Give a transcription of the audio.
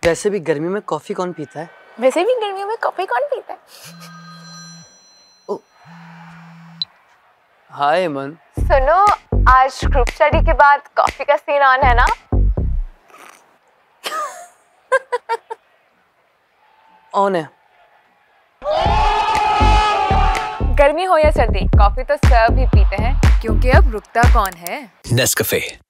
वैसे भी गर्मी में कॉफी कौन पीता है? वैसे भी गर्मियों में कॉफी कौन पीता है? हाय मन। सुनो, आज ग्रुप स्टडी के बाद कॉफी का सीन ऑन है ना? ऑन है। गर्मी हो या सर्दी, कॉफी तो सब ही पीते हैं, क्योंकि अब रुकता कौन है। नेस्कैफे।